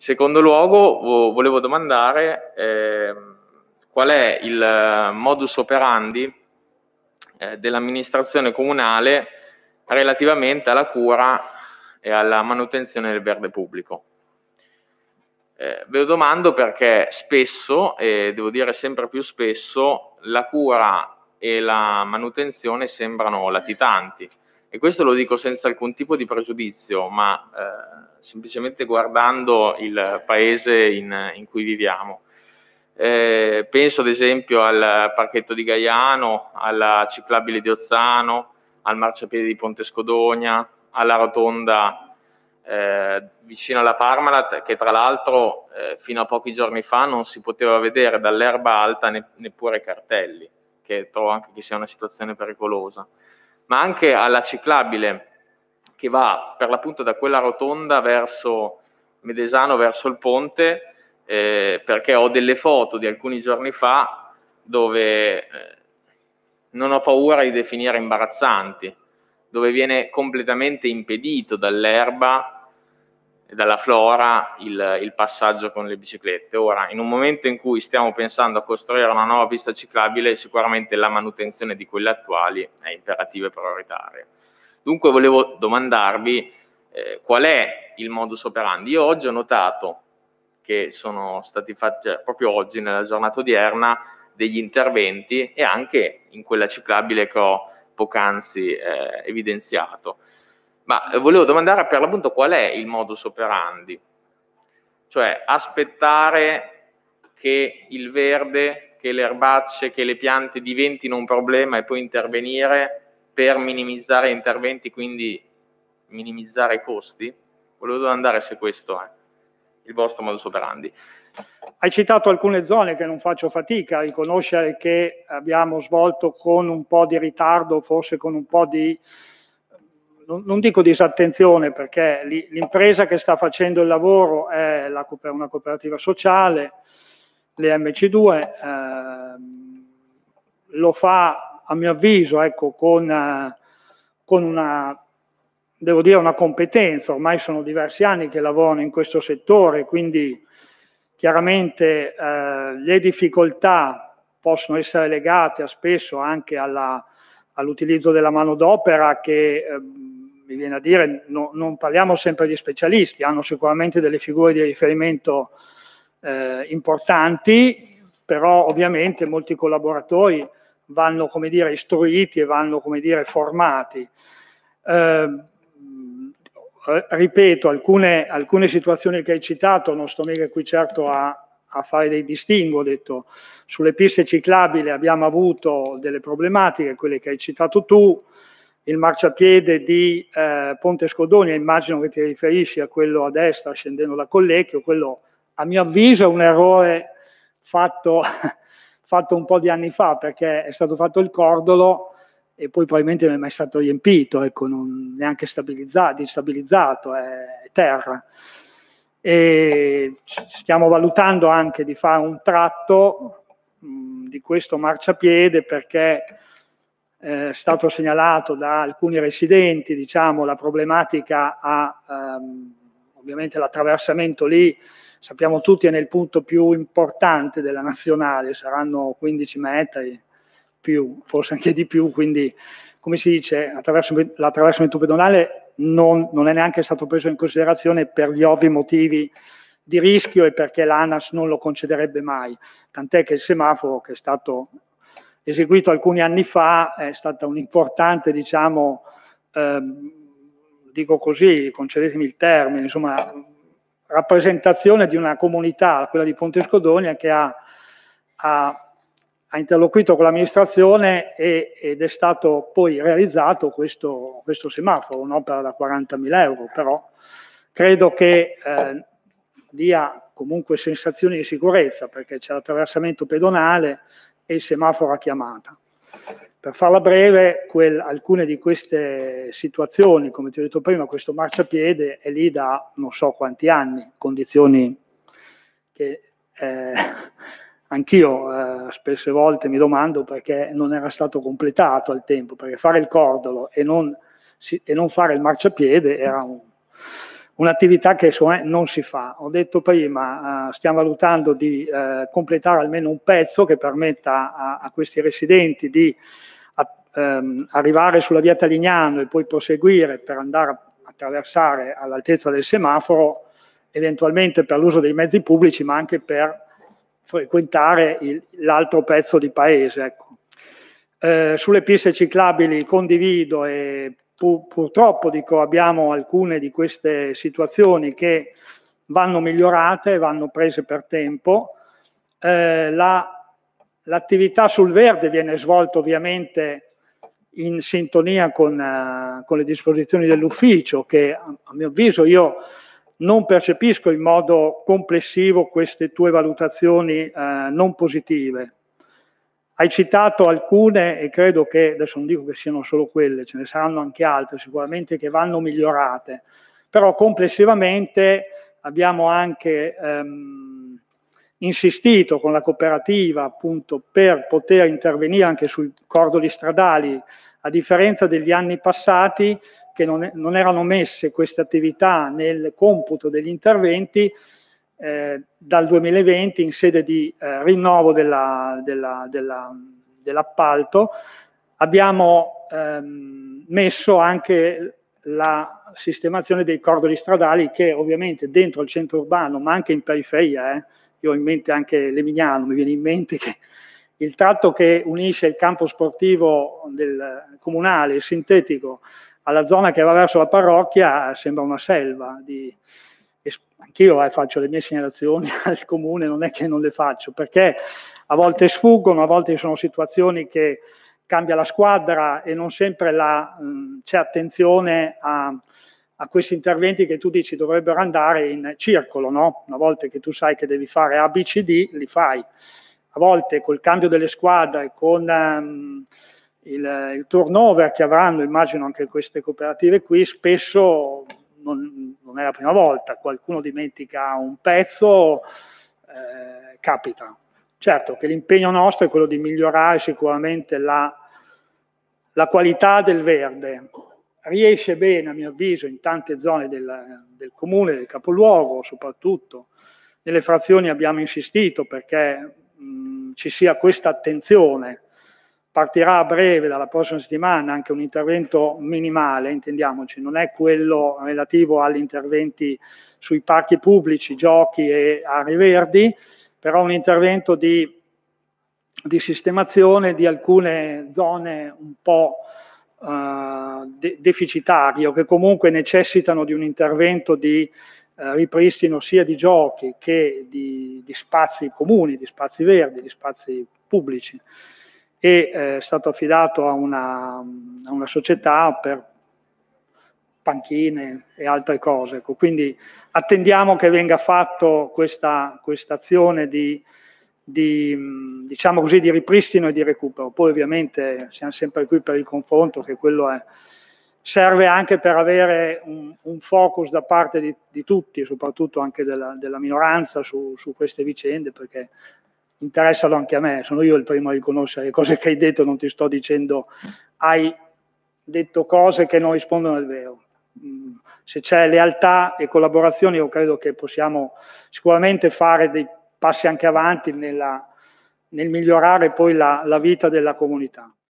secondo luogo volevo domandare qual è il modus operandi dell'amministrazione comunale relativamente alla cura e alla manutenzione del verde pubblico. Ve lo domando perché spesso, e devo dire sempre più spesso, la cura e la manutenzione sembrano latitanti, e questo lo dico senza alcun tipo di pregiudizio, ma semplicemente guardando il paese in cui viviamo. Penso ad esempio al parchetto di Gaiano, alla ciclabile di Ozzano, al marciapiede di Ponte Scodogna, alla rotonda vicino alla Parmalat, che tra l'altro fino a pochi giorni fa non si poteva vedere dall'erba alta neppure cartelli, che trovo anche che sia una situazione pericolosa, ma anche alla ciclabile che va per l'appunto da quella rotonda verso Medesano, verso il ponte, perché ho delle foto di alcuni giorni fa dove non ho paura di definire imbarazzanti, dove viene completamente impedito dall'erba e dalla flora il passaggio con le biciclette. Ora, in un momento in cui stiamo pensando a costruire una nuova pista ciclabile, sicuramente la manutenzione di quelle attuali è imperativa e prioritaria. Dunque volevo domandarvi qual è il modus operandi. Io oggi ho notato che sono stati fatti, proprio oggi, nella giornata odierna, degli interventi, e anche in quella ciclabile che ho poc'anzi evidenziato. Ma volevo domandare per l'appunto qual è il modus operandi, cioè aspettare che il verde, che le erbacce, che le piante diventino un problema e poi intervenire per minimizzare interventi, quindi minimizzare i costi? Volevo domandare se questo è il vostro modus operandi. Hai citato alcune zone che non faccio fatica a riconoscere che abbiamo svolto con un po' di ritardo, forse con un po' di, non dico disattenzione, perché l'impresa che sta facendo il lavoro è una cooperativa sociale, le MC2, lo fa a mio avviso, ecco, con una, devo dire, una competenza. Ormai sono diversi anni che lavorano in questo settore, quindi chiaramente le difficoltà possono essere legate spesso anche all'utilizzo della manodopera, che mi viene a dire, non parliamo sempre di specialisti, hanno sicuramente delle figure di riferimento importanti, però ovviamente molti collaboratori vanno, come dire, istruiti e vanno, come dire, formati. Ripeto, alcune situazioni che hai citato, non sto mica qui certo a fare dei distinguo. Ho detto, sulle piste ciclabili abbiamo avuto delle problematiche, quelle che hai citato tu, il marciapiede di Ponte Scodogna, immagino che ti riferisci a quello a destra scendendo da Collecchio. Quello a mio avviso è un errore fatto un po' di anni fa, perché è stato fatto il cordolo e poi probabilmente non è mai stato riempito, ecco, non neanche stabilizzato, è terra. E stiamo valutando anche di fare un tratto di questo marciapiede, perché è stato segnalato da alcuni residenti, diciamo, la problematica ovviamente l'attraversamento lì, sappiamo tutti, è nel punto più importante della nazionale, saranno 15 metri, più, forse anche di più, quindi come si dice, l'attraversamento pedonale non è neanche stato preso in considerazione per gli ovvi motivi di rischio e perché l'ANAS non lo concederebbe mai, tant'è che il semaforo, che è stato eseguito alcuni anni fa, è stata un'importante, diciamo, dico così, concedetemi il termine, insomma, rappresentazione di una comunità, quella di Ponte Scodogna, che ha interloquito con l'amministrazione ed è stato poi realizzato questo semaforo, un'opera da 40.000 euro, però credo che dia comunque sensazioni di sicurezza, perché c'è l'attraversamento pedonale e il semaforo a chiamata. Per farla breve, alcune di queste situazioni, come ti ho detto prima, questo marciapiede è lì da non so quanti anni, condizioni che anch'io spesse volte mi domando perché non era stato completato al tempo, perché fare il cordolo e non fare il marciapiede era un'attività che non si fa. Ho detto prima, stiamo valutando di completare almeno un pezzo che permetta a questi residenti di arrivare sulla via Talignano e poi proseguire per andare a attraversare all'altezza del semaforo, eventualmente per l'uso dei mezzi pubblici, ma anche per frequentare l'altro pezzo di paese. Ecco. Sulle piste ciclabili condivido e purtroppo dico, abbiamo alcune di queste situazioni che vanno migliorate, vanno prese per tempo. L'attività sul verde viene svolta ovviamente in sintonia con le disposizioni dell'ufficio, che a mio avviso io non percepisco in modo complessivo queste tue valutazioni non positive. Hai citato alcune e credo che, adesso non dico che siano solo quelle, ce ne saranno anche altre sicuramente che vanno migliorate, però complessivamente abbiamo anche insistito con la cooperativa appunto per poter intervenire anche sui cordoli stradali, a differenza degli anni passati che non erano messe queste attività nel computo degli interventi. Dal 2020 in sede di rinnovo dell'appalto abbiamo messo anche la sistemazione dei cordoli stradali che ovviamente dentro il centro urbano ma anche in periferia, io ho in mente anche Lemignano, mi viene in mente che il tratto che unisce il campo sportivo del comunale, il sintetico, alla zona che va verso la parrocchia sembra una selva. Anch'io faccio le mie segnalazioni al comune, non è che non le faccio, perché a volte sfuggono, a volte ci sono situazioni che cambia la squadra e non sempre c'è attenzione a questi interventi che tu dici dovrebbero andare in circolo, no? Una volta che tu sai che devi fare A, B, C, D, li fai. A volte col cambio delle squadre, con il turnover che avranno, immagino anche queste cooperative qui, spesso non è la prima volta, qualcuno dimentica un pezzo, capita. Certo che l'impegno nostro è quello di migliorare sicuramente la qualità del verde. Riesce bene, a mio avviso, in tante zone del comune, del capoluogo, soprattutto. Nelle frazioni abbiamo insistito perché ci sia questa attenzione. Partirà a breve, dalla prossima settimana, anche un intervento minimale, intendiamoci, non è quello relativo agli interventi sui parchi pubblici, giochi e aree verdi, però un intervento di sistemazione di alcune zone un po' deficitarie o che comunque necessitano di un intervento di ripristino sia di giochi che di spazi comuni, di spazi verdi, di spazi pubblici. E è stato affidato a una società per panchine e altre cose. Ecco, quindi attendiamo che venga fatto questa azione diciamo così, di ripristino e di recupero. Poi ovviamente siamo sempre qui per il confronto, che quello serve anche per avere un focus da parte di tutti, soprattutto anche della minoranza su queste vicende, perché interessano anche a me. Sono io il primo a riconoscere le cose che hai detto, non ti sto dicendo hai detto cose che non rispondono al vero. Se c'è lealtà e collaborazione, io credo che possiamo sicuramente fare dei passi anche avanti nel migliorare poi la vita della comunità.